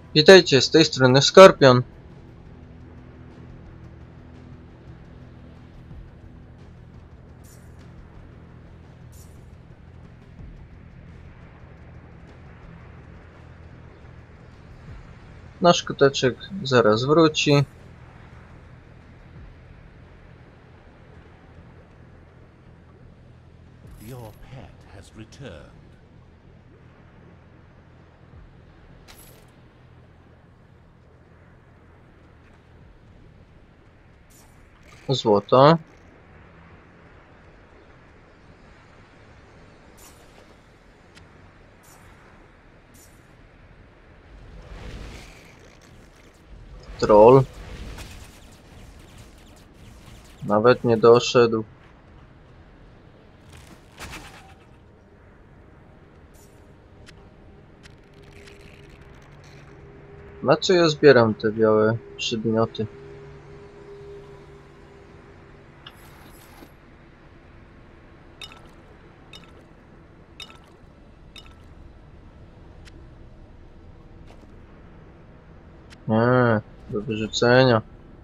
Witajcie, z tej strony Skorpion. Nasz koteczek zaraz wróci. Your pet has returned. Złoto. Troll. Nawet nie doszedł. Na co ja zbieram te białe przedmioty? Nie, do wyrzucenia.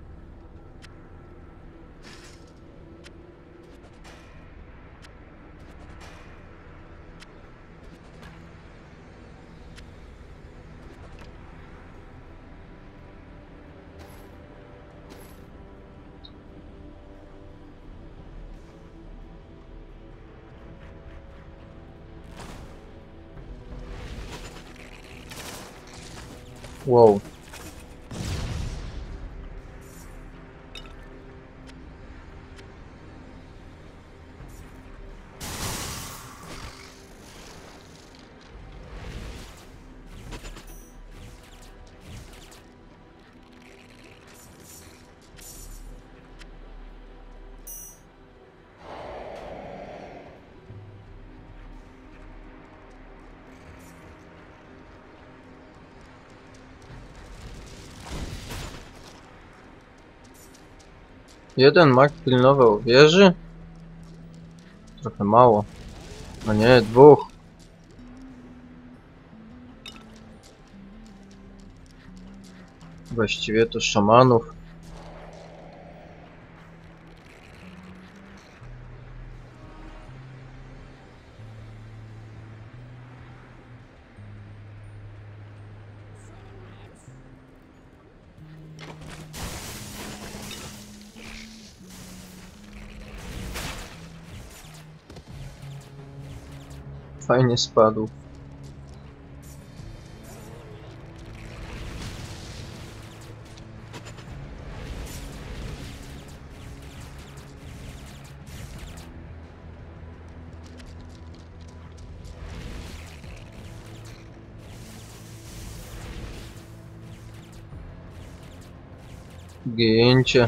Wow. Jeden mag pilnował wieży? Trochę mało. No nie, dwóch. Właściwie to szamanów. Fajnie spadł. Gięcie.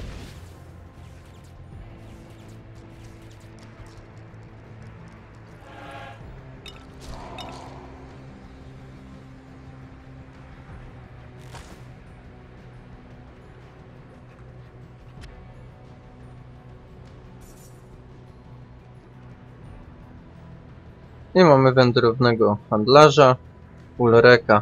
I mamy wędrownego handlarza, Ulreka.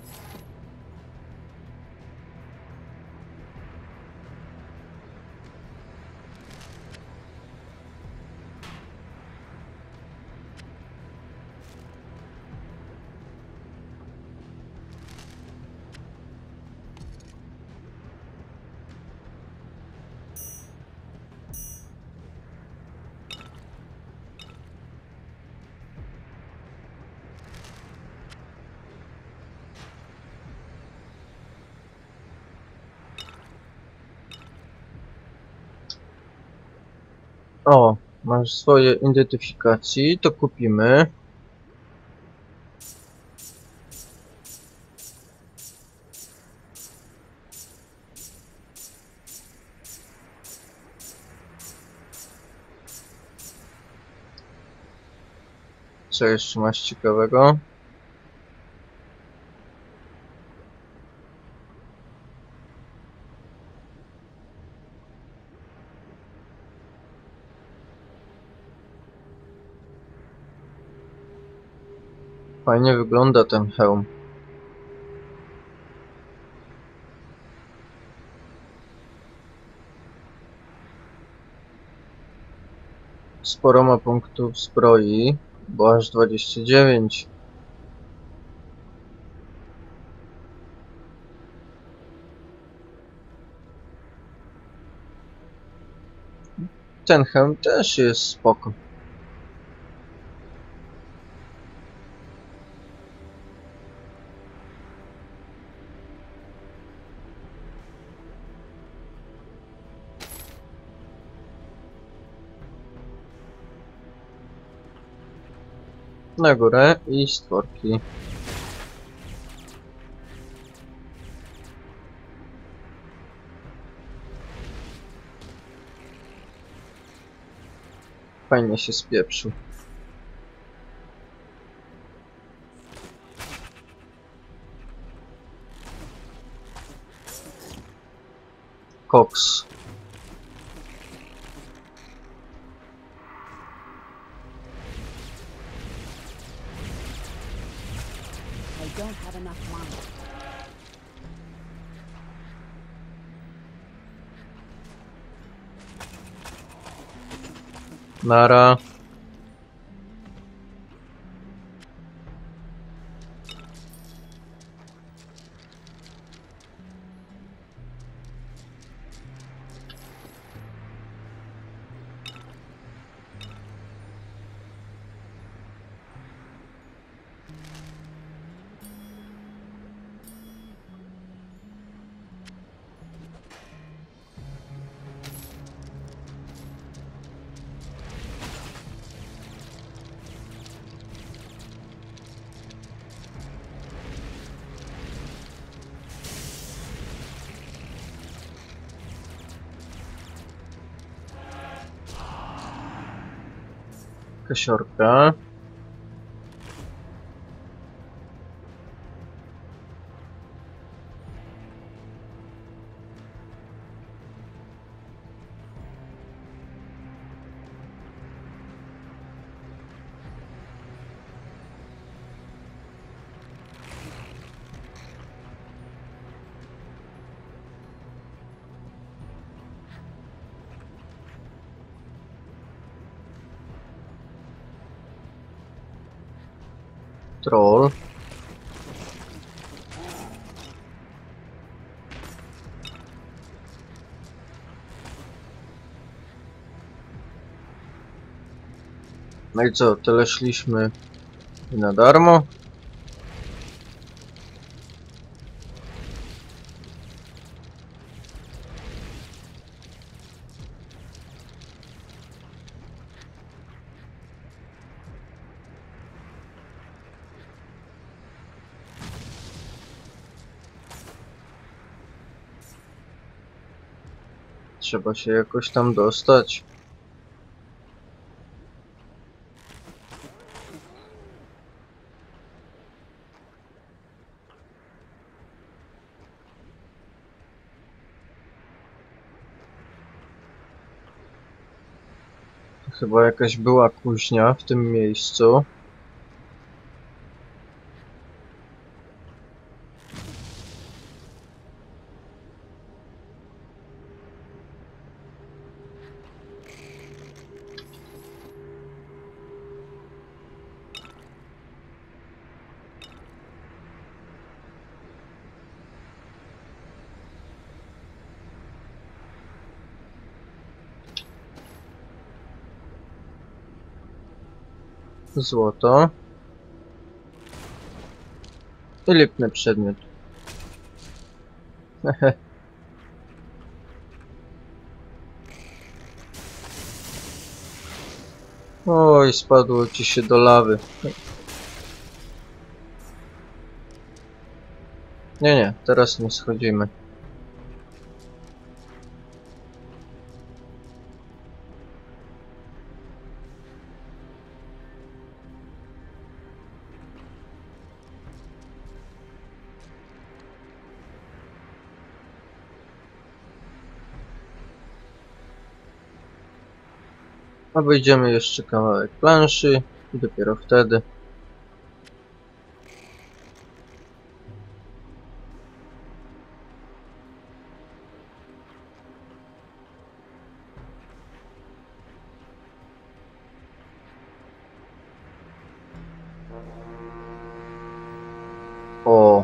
O, masz swoje identyfikacji, to kupimy. Co jeszcze masz ciekawego? Fajnie wygląda ten hełm. sporo ma punktów zbroi, bo aż 29. Ten hełm też jest spoko. Na górę i stworki. Fajnie się spieprzył. Koks. I don't have enough money. Nara. Kasiorka. Troll. No i co, tyle szliśmy i na darmo? Trzeba się jakoś tam dostać. Chyba jakaś była kuźnia w tym miejscu. Złoto. I lipny przedmiot. Hehe. Oj, spadło ci się do lawy. Nie, teraz nie schodzimy. Obejdziemy jeszcze kawałek planszy i dopiero wtedy. O.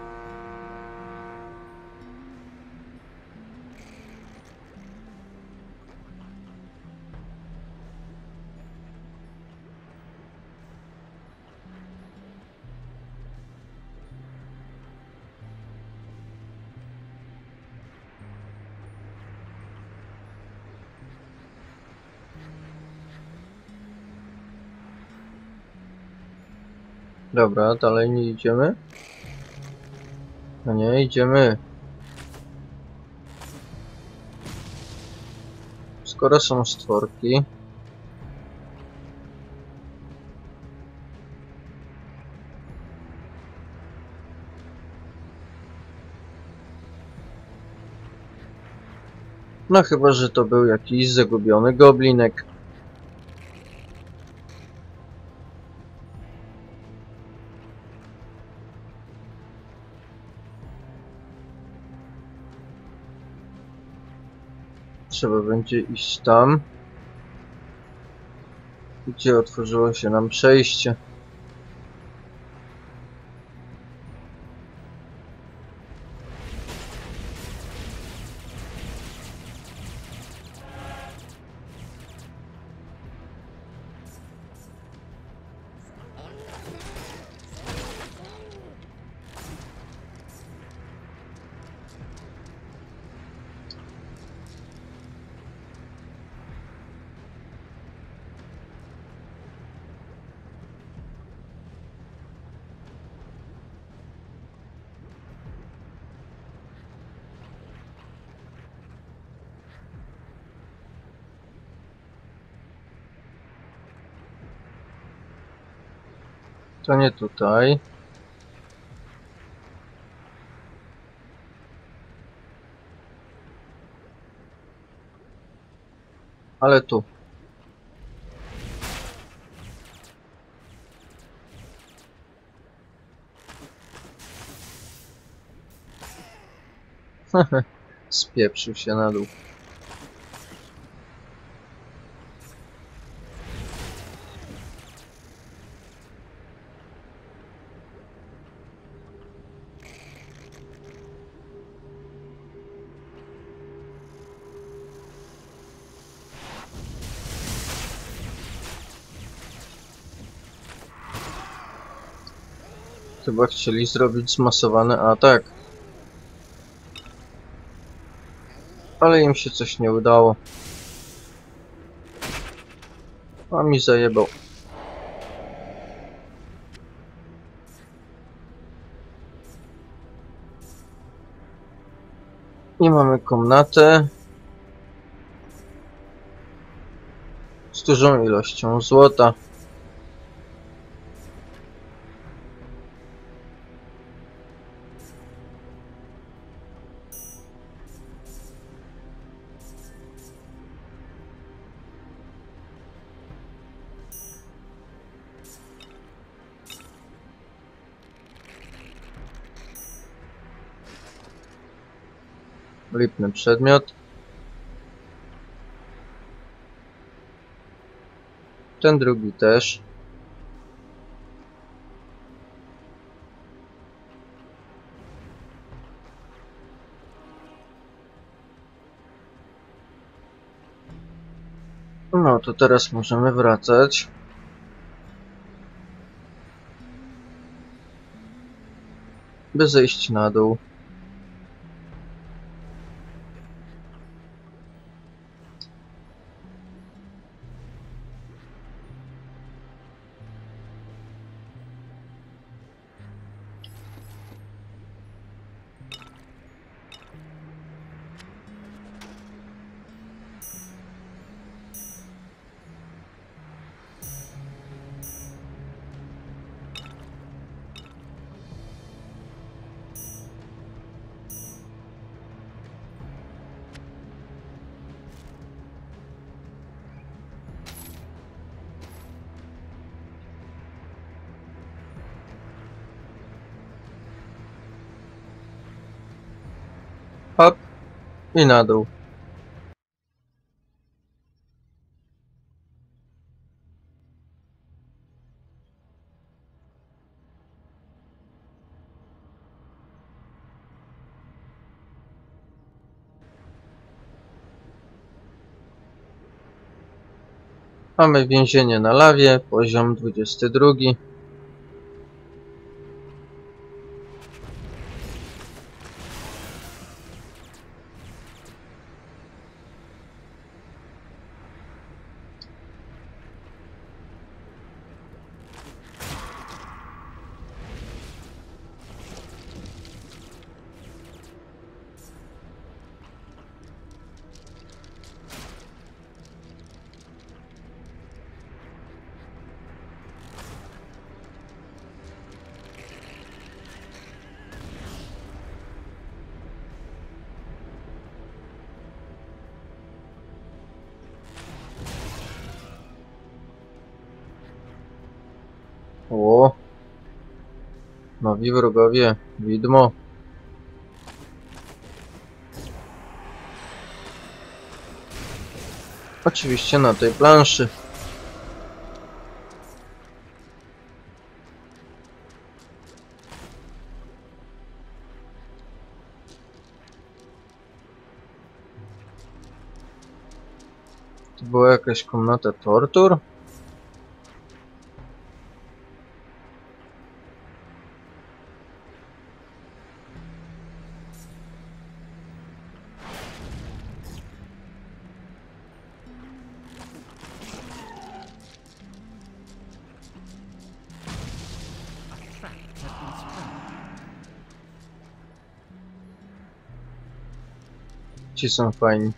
Dobra, dalej nie idziemy? No nie, idziemy. Skoro są stworki. No chyba, że to był jakiś zagubiony goblinek. Trzeba będzie iść tam, gdzie otworzyło się nam przejście. To nie tutaj. Ale tu. Spieprzył się na dół. Chyba chcieli zrobić zmasowany atak. Ale im się coś nie udało. A mi zajebał. I mamy komnatę z dużą ilością złota. Lipny przedmiot. Ten drugi też. No to teraz możemy wracać. By zejść na dół. Hop i na dół. Mamy więzienie na lawie, poziom 22. O, nowi wrogowie, widmo. Oczywiście na tej planszy. To była jakaś komnata tortur? Ci są fajni.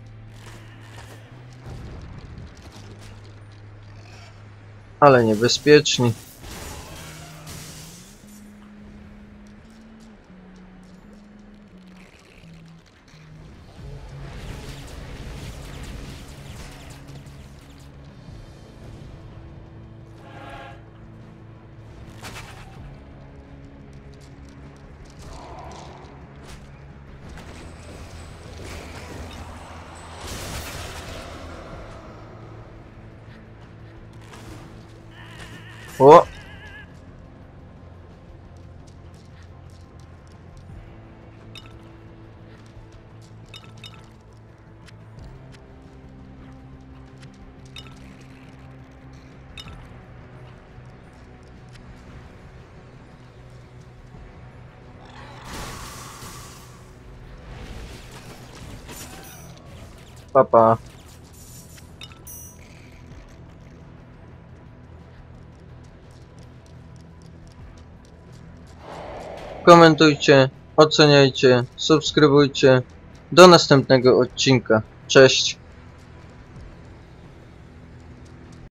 Ale niebezpieczni. O! Papa. Komentujcie, oceniajcie, subskrybujcie. Do następnego odcinka. Cześć.